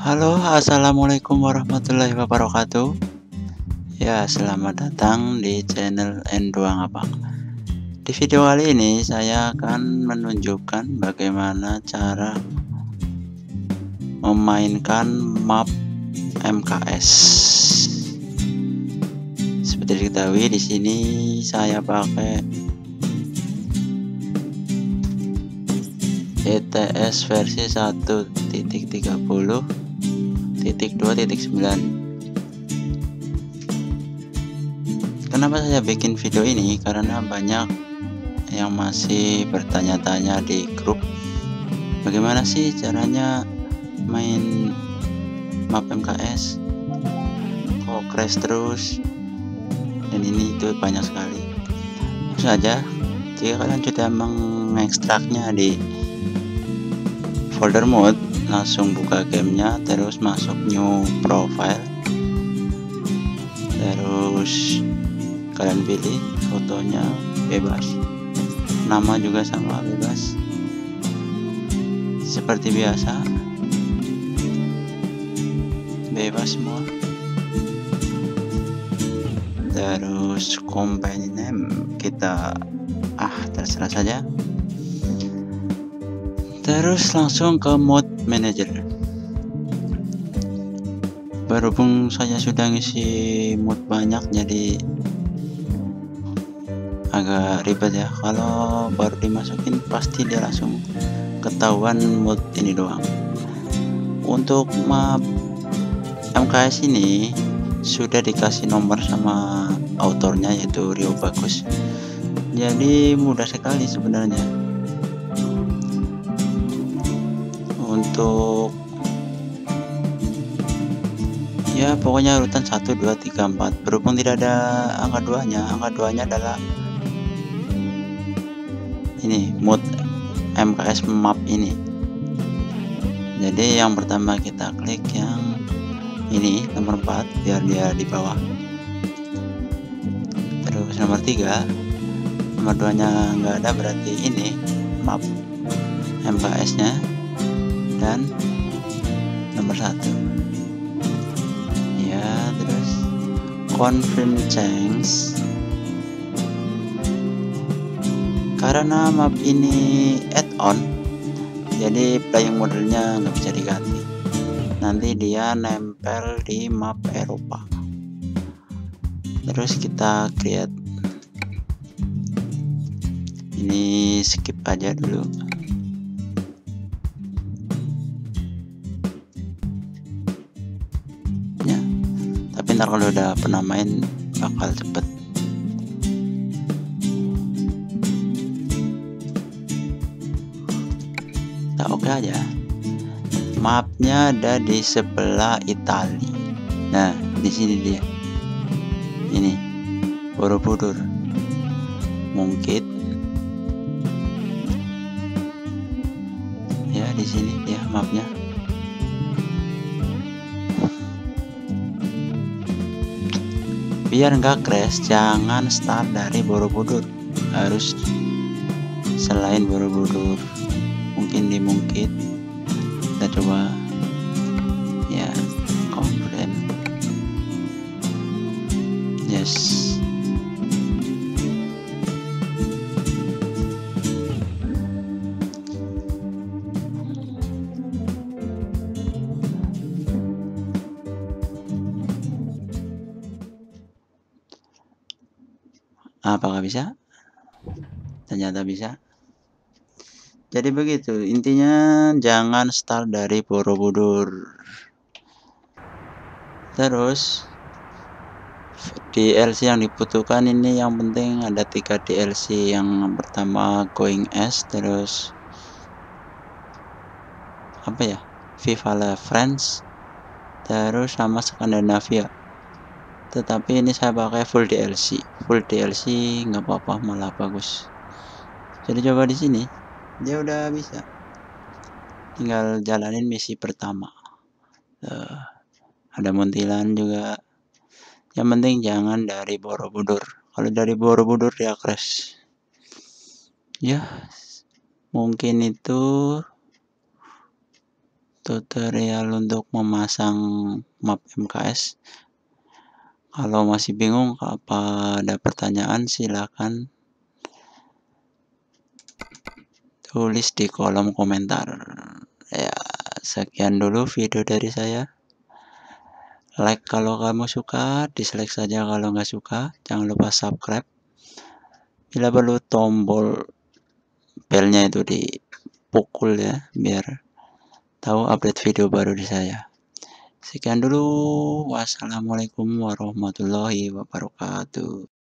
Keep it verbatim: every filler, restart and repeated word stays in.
Halo, assalamualaikum warahmatullahi wabarakatuh. Ya, selamat datang di channel Endo Ngabang. Di video kali ini saya akan menunjukkan bagaimana cara memainkan map M K S. Seperti diketahui di sini saya pakai E T S versi satu titik tiga puluh titik dua titik sembilan. Kenapa saya bikin video ini? Karena banyak yang masih bertanya-tanya di grup, bagaimana sih caranya main map M K S, kok crash terus, dan ini itu banyak sekali. Langsung saja, jika kalian sudah mengekstraknya di folder mode, langsung buka gamenya, terus masuk new profile, terus kalian pilih fotonya bebas, nama juga sama bebas seperti biasa, bebas semua. Terus company name kita ah terserah saja. Terus langsung ke mode manager. Berhubung saya sudah ngisi mood banyak, jadi agak ribet ya. Kalau baru dimasukin pasti dia langsung ketahuan mood ini doang. Untuk map M K S ini sudah dikasih nomor sama autornya, yaitu Rio Bagus. Jadi mudah sekali sebenarnya. Untuk ya pokoknya urutan satu dua tiga empat, berhubung tidak ada angka duanya, angka duanya adalah ini mode M K S map ini. Jadi yang pertama kita klik yang ini nomor empat biar dia di bawah, terus nomor tiga, nomor duanya nggak ada, berarti ini map M K S nya, dan nomor satu ya. Terus confirm change, karena map ini add-on, jadi playing modelnya nggak bisa diganti, nanti dia nempel di map Eropa. Terus kita create, ini skip aja dulu. Ya, tapi ntar kalau udah pernah main bakal cepet. Kita oke aja. Mapnya ada di sebelah Italia. Nah, di sini dia. Ini Borobudur. Mungkin ya, di sini dia mapnya. Biar nggak crash, jangan start dari Borobudur, harus selain Borobudur. Mungkin di Mungkit. Kita coba ya, confident, yes. Apakah bisa? Ternyata bisa. Jadi begitu intinya, jangan start dari Borobudur. Terus D L C yang dibutuhkan ini, yang penting ada tiga D L C. Yang pertama Going S, terus apa ya, Viva la France, terus sama Skandinavia. Tetapi ini saya pakai full D L C. Full D L C nggak apa-apa, malah bagus. Jadi coba di sini dia udah bisa, tinggal jalanin misi pertama. Uh, ada Muntilan juga. Yang penting jangan dari Borobudur. Kalau dari Borobudur dia crash. Ya, mungkin itu tutorial untuk memasang map M K S. Kalau masih bingung apa ada pertanyaan silakan tulis di kolom komentar. Ya, sekian dulu video dari saya. Like kalau kamu suka, dislike saja kalau nggak suka. Jangan lupa subscribe. Bila perlu tombol belnya itu dipukul ya, biar tahu update video baru di saya. Sekian dulu. Wassalamualaikum warahmatullahi wabarakatuh.